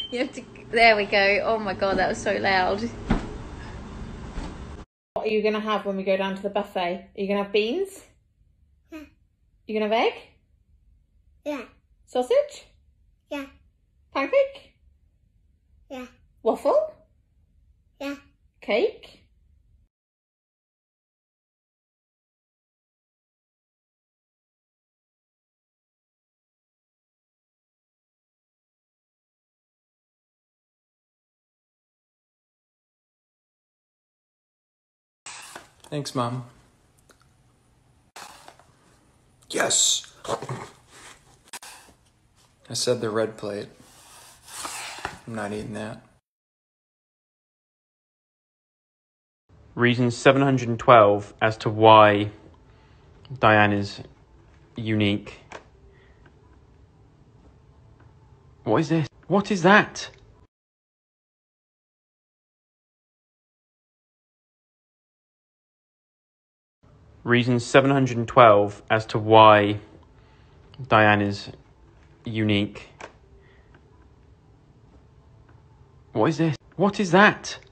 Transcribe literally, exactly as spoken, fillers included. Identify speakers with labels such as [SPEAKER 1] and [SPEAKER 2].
[SPEAKER 1] You have to. There we go. Oh my god, that was so loud.
[SPEAKER 2] What are you going to have when we go down to the buffet? Are you going to have beans?
[SPEAKER 3] Yeah.
[SPEAKER 2] You going to have egg?
[SPEAKER 3] Yeah.
[SPEAKER 2] Sausage?
[SPEAKER 3] Yeah.
[SPEAKER 2] Pancake?
[SPEAKER 3] Yeah.
[SPEAKER 2] Waffle?
[SPEAKER 3] Yeah.
[SPEAKER 2] Cake?
[SPEAKER 4] Thanks, Mom. Yes! I said the red plate. I'm not eating that.
[SPEAKER 5] Reason seven hundred twelve as to why Dianne is unique. What is this? What is that? Reason seven hundred twelve as to why Dianne is unique. What is this? What is that?